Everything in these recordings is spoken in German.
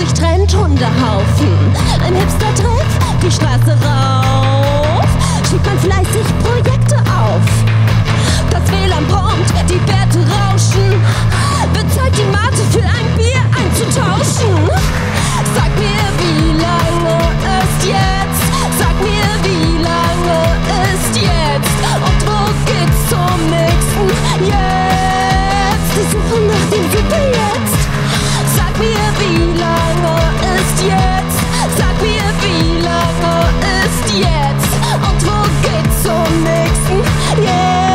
Strandhundehaufen. Ein Hipster-Treff, die Straße rauf, schiebt man fleißig Projekte auf. Das WLAN brummt, die Werte rauschen, bezahlt die Mate für ein Bier einzutauschen. Sag mir, wie lange ist jetzt? Sag mir, wie lange ist jetzt? Und wo geht's zum nächsten jetzt? Die Suche nach dem Super jetzt. Sag mir, wie lange ist jetzt? Sag mir, wie lange ist jetzt? Und wo geht's zum nächsten jetzt?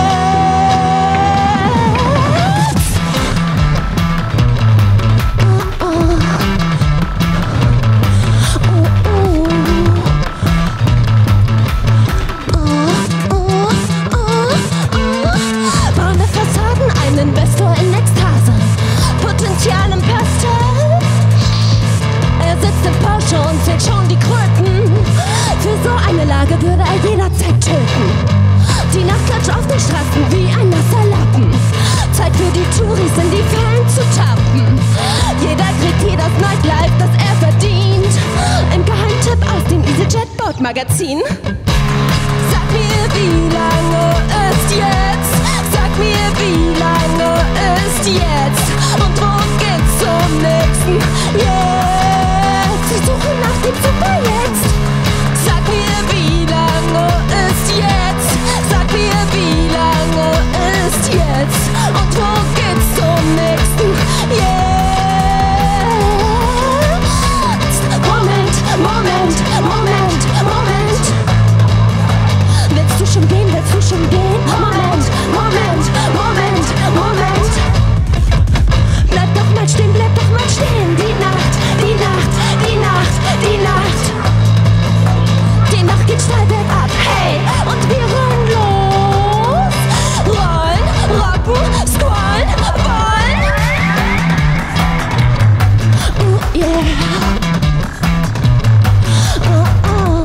Braune Fassaden, ein Investor in Ekstase, Potenzial im Pastel. Er sitzt im Porsche und zählt schon die Kröten. Für so eine Lage würde er jederzeit töten. Die Nachtclubs auf den Straßen wie ein nasser Lappen. Zeit für die Touris in die Fallen zu tappen. Jeder kriegt hier das Nightlife, das er verdient. Ein Geheimtipp aus dem EasyJet-Bord-Magazin. Sag mir, wie lange ist jetzt? Sag mir, wie lange ist jetzt? Und wo geht's zum nächsten jetzt? Ich suche nach dem Super jetzt. Sag mir, wie lange ist jetzt? Sag mir, wie lange ist jetzt? Und wo geht's zum nächsten jetzt? Moment, Moment, Moment, Moment. Willst du schon gehen? Willst du schon gehen? Moment, Moment, Moment, Moment. Bleib doch mal stehen, bleib doch mal stehen. Die Nacht, die Nacht, die Nacht, die Nacht. Die Nacht geht steil bergab, hey, und wir rollen los. Rollen, rocken, scrollen, wollen. Oh yeah. Oh oh.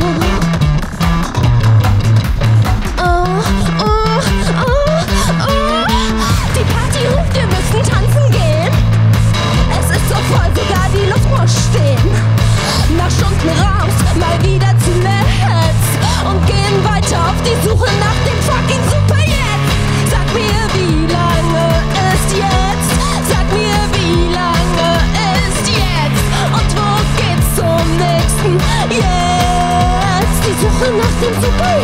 Oh, oh, oh, oh. Die Party ruft, wir müssen tanzen gehen. Es ist so voll, sogar die Luft muss stehen. Nach Stunden raus, mal wieder zu Netz und gehen weiter auf die Suche nach dem fucking Super jetzt. Sag mir, wie lange ist jetzt? Sag mir, wie lange ist jetzt? Und wo geht's zum nächsten jetzt? Die Suche nach dem Super